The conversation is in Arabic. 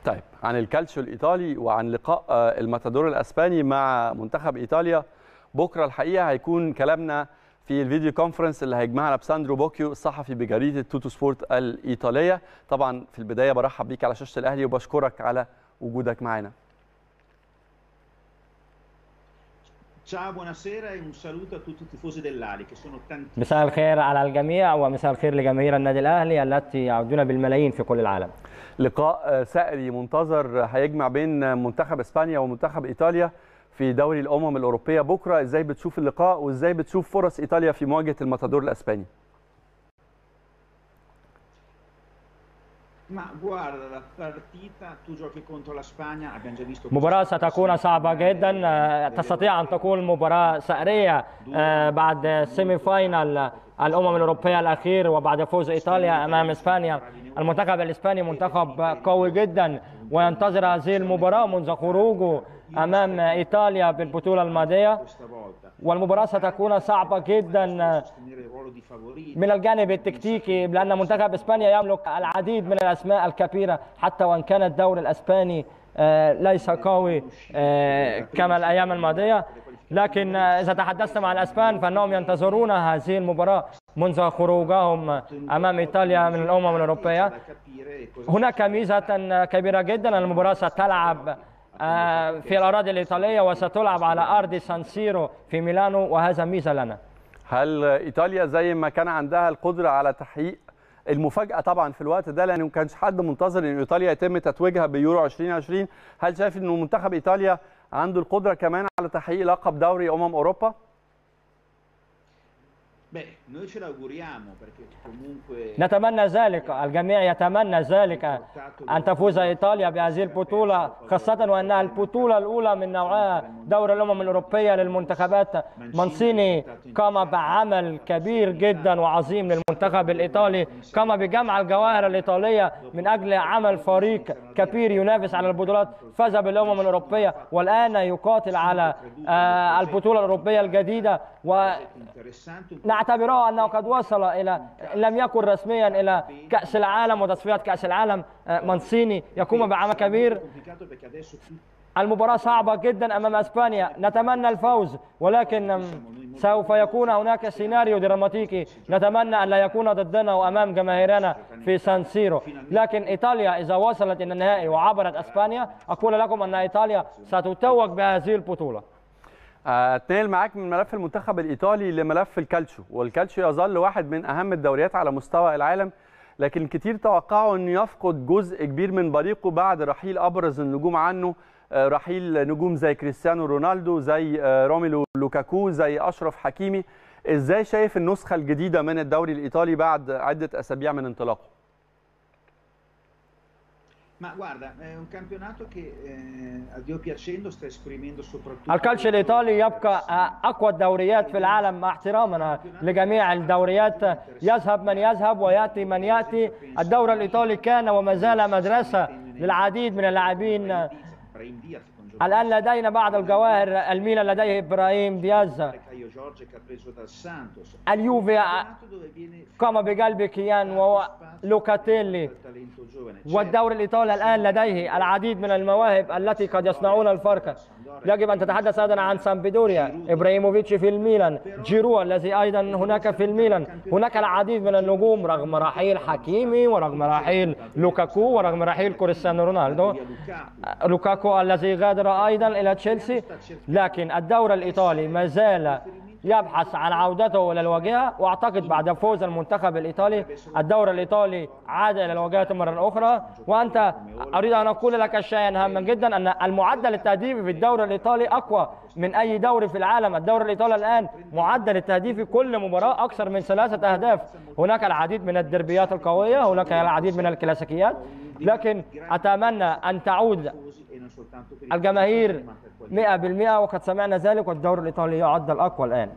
طيب، عن الكالتشيو الإيطالي وعن لقاء الماتادور الأسباني مع منتخب إيطاليا بكرة، الحقيقة هيكون كلامنا في الفيديو كونفرنس اللي هيجمعنا بساندرو بوكيو الصحفي بجريدة توتو سبورت الإيطالية. طبعا في البداية برحب بيك على شاشة الأهلي وبشكرك على وجودك معنا. مساء الخير على الجميع ومساء الخير لجماهير النادي الأهلي التي يعودون بالملايين في كل العالم. لقاء سائري منتظر هيجمع بين منتخب اسبانيا ومنتخب ايطاليا في دوري الامم الاوروبيه بكره. ازاي بتشوف اللقاء وازاي بتشوف فرص ايطاليا في مواجهه الماتادور الاسباني؟ مباراة ستكون صعبة جدا، تستطيع أن تكون مباراة سائرية بعد سيمي فاينال الأمم الأوروبية الأخير وبعد فوز إيطاليا أمام إسبانيا. المنتخب الإسباني منتخب قوي جدا وينتظر هذه المباراة منذ خروجه أمام إيطاليا بالبطولة الماضية، والمباراة ستكون صعبة جدا من الجانب التكتيكي لأن منتخب إسبانيا يملك العديد من الأسماء الكبيرة، حتى وإن كان الدوري الإسباني ليس قوي كما الأيام الماضية. لكن إذا تحدثنا مع الأسبان فإنهم ينتظرون هذه المباراة منذ خروجهم أمام إيطاليا من الأمم الأوروبية. هناك ميزة كبيرة جدا، المباراة ستلعب في الأراضي الإيطالية وستلعب على أرض سانسيرو في ميلانو، وهذا ميزة لنا. هل إيطاليا زي ما كان عندها القدرة على تحقيق المفاجأة طبعا في الوقت ده، لأنه ما كانش حد منتظر أن إيطاليا يتم تتويجها بيورو 2020، هل شايف أنه منتخب إيطاليا عنده القدرة كمان على تحقيق لقب دوري أوروبا؟ نتمنى ذلك، الجميع يتمنى ذلك، أن تفوز إيطاليا بهذه البطولة، خاصة وأنها البطولة الأولى من نوعها دوري الأمم الأوروبية للمنتخبات. مانسيني قام بعمل كبير جدا وعظيم للمنتخب الإيطالي، قام بجمع الجواهر الإيطالية من أجل عمل فريق كبير ينافس على البطولات، فاز بالأمم الأوروبية والآن يقاتل على البطولة الأوروبية الجديدة، ونعتبره أنه قد وصل إلى، لم يكن رسميا، إلى كأس العالم وتصفيات كأس العالم. مانسيني يقوم بعمل كبير. المباراة صعبة جدا أمام أسبانيا، نتمنى الفوز، ولكن سوف يكون هناك سيناريو دراماتيكي نتمنى أن لا يكون ضدنا وأمام جماهيرنا في سانسيرو. لكن إيطاليا إذا وصلت إلى النهائي وعبرت أسبانيا، أقول لكم أن إيطاليا ستتوج بهذه البطولة. اتنقل معاك من ملف المنتخب الإيطالي لملف الكالتشيو، والكالتشيو يظل واحد من أهم الدوريات على مستوى العالم، لكن كتير توقعوا أنه يفقد جزء كبير من بريقه بعد رحيل أبرز النجوم عنه، رحيل نجوم زي كريستيانو رونالدو، زي روميلو لوكاكو، زي أشرف حكيمي. إزاي شايف النسخة الجديدة من الدوري الإيطالي بعد عدة أسابيع من انطلاقه؟ الكالتشيو الإيطالي يبقى أقوى الدوريات في العالم مع احترامنا لجميع الدوريات، يذهب من يذهب ويأتي من يأتي. الدوري الإيطالي كان وما زال مدرسة للعديد من اللاعبين. الآن لدينا بعض الجواهر، الميلان لديه إبراهيم دياز، اليوفي قام بقلب كيان ولوكاتيلي، والدوري الإيطالي الآن لديه العديد من المواهب التي قد يصنعون الفرق. يجب أن تتحدث أيضا عن سامبدوريا، إبراهيموفيتش في الميلان، جيرو الذي أيضا هناك في الميلان. هناك العديد من النجوم رغم رحيل حكيمي ورغم رحيل لوكاكو ورغم رحيل كريستيانو رونالدو، لوكاكو الذي غادر أيضا إلى تشيلسي. لكن الدوري الإيطالي ما زال يبحث عن عودته إلى الواجهة، وأعتقد بعد فوز المنتخب الإيطالي الدوري الإيطالي عاد إلى الواجهة مرة أخرى. وأنت أريد أن أقول لك شيئا هاما جدا، أن المعدل التهديفي في الدوري الإيطالي أقوى من أي دوري في العالم. الدوري الإيطالي الآن معدل التهديفي كل مباراة أكثر من 3 أهداف. هناك العديد من الدربيات القوية، هناك العديد من الكلاسيكيات، لكن أتمنى أن تعود الجماهير 100%، وقد سمعنا ذلك، والدوري الإيطالي يعد الأقوى الآن.